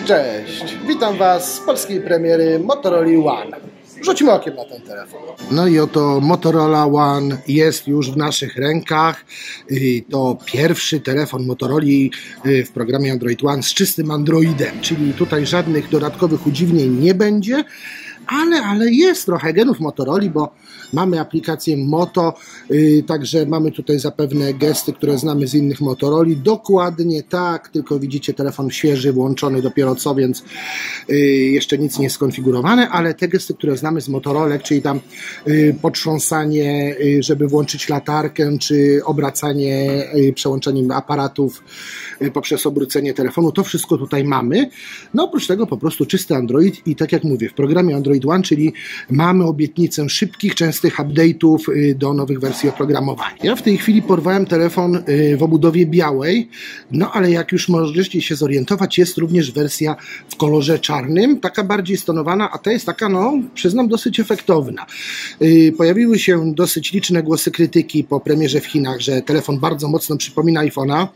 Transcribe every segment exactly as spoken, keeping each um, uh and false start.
Cześć, witam Was z polskiej premiery Motorola One. Rzućmy okiem na ten telefon. No i oto Motorola One jest już w naszych rękach. To pierwszy telefon Motorola w programie Android One z czystym Androidem, czyli tutaj żadnych dodatkowych udziwnień nie będzie. Ale, ale jest trochę genów Motorola, bo mamy aplikację Moto, yy, także mamy tutaj zapewne gesty, które znamy z innych Motorola. Dokładnie tak, tylko widzicie telefon świeży, włączony dopiero co, więc yy, jeszcze nic nie jest skonfigurowane, ale te gesty, które znamy z Motorola, czyli tam yy, potrząsanie, yy, żeby włączyć latarkę, czy obracanie, yy, przełączeniem aparatów yy, poprzez obrócenie telefonu, to wszystko tutaj mamy. No oprócz tego po prostu czysty Android i tak jak mówię, w programie Android One, czyli mamy obietnicę szybkich, częstych update'ów do nowych wersji oprogramowania. Ja w tej chwili porwałem telefon w obudowie białej, no ale jak już możecie się zorientować, jest również wersja w kolorze czarnym, taka bardziej stonowana, a ta jest taka, no przyznam, dosyć efektowna. Pojawiły się dosyć liczne głosy krytyki po premierze w Chinach, że telefon bardzo mocno przypomina iPhone'a.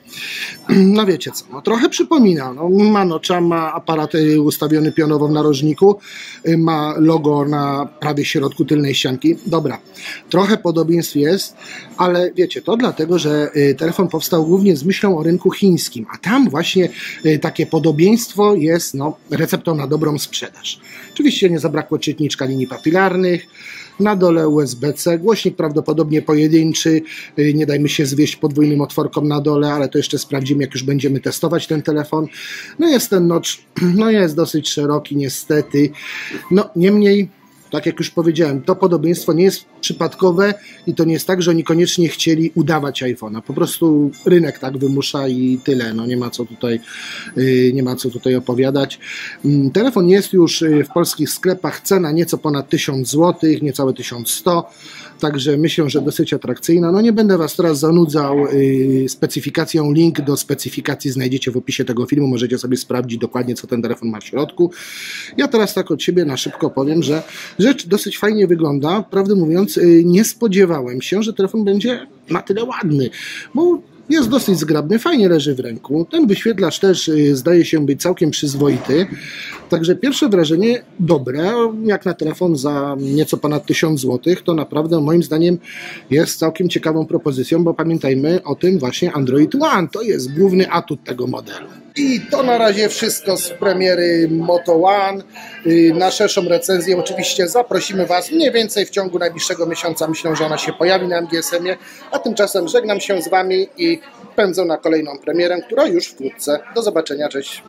No wiecie co, no trochę przypomina. No, ma nocza, ma aparat ustawiony pionowo w narożniku, ma logo na prawie środku tylnej ścianki. Dobra, trochę podobieństw jest, ale wiecie, to dlatego, że telefon powstał głównie z myślą o rynku chińskim, a tam właśnie takie podobieństwo jest no, receptą na dobrą sprzedaż. Oczywiście nie zabrakło czytniczka linii papilarnych, na dole U S B C, głośnik prawdopodobnie pojedynczy, nie dajmy się zwieść podwójnym otworkom na dole, ale to jeszcze sprawdzimy, jak już będziemy testować ten telefon. No jest ten notch, no jest dosyć szeroki niestety, no niemniej, tak jak już powiedziałem, to podobieństwo nie jest przypadkowe i to nie jest tak, że oni koniecznie chcieli udawać iPhone'a. Po prostu rynek tak wymusza i tyle. No nie ma co tutaj, nie ma co tutaj opowiadać. Telefon jest już w polskich sklepach, cena nieco ponad tysiąc złotych, niecałe tysiąc sto. Także myślę, że dosyć atrakcyjna. No nie będę Was teraz zanudzał yy, specyfikacją. Link do specyfikacji znajdziecie w opisie tego filmu. Możecie sobie sprawdzić dokładnie, co ten telefon ma w środku. Ja teraz tak od siebie na szybko powiem, że rzecz dosyć fajnie wygląda. Prawdę mówiąc, yy, nie spodziewałem się, że telefon będzie na tyle ładny, bo jest dosyć zgrabny, fajnie leży w ręku. Ten wyświetlacz też yy, zdaje się być całkiem przyzwoity. Także pierwsze wrażenie dobre, jak na telefon za nieco ponad tysiąc złotych, to naprawdę moim zdaniem jest całkiem ciekawą propozycją, bo pamiętajmy o tym właśnie Android One, to jest główny atut tego modelu. I to na razie wszystko z premiery Moto One. Na szerszą recenzję oczywiście zaprosimy Was mniej więcej w ciągu najbliższego miesiąca. Myślę, że ona się pojawi na M G S M ie, a tymczasem żegnam się z Wami i pędzę na kolejną premierę, która już wkrótce. Do zobaczenia, cześć!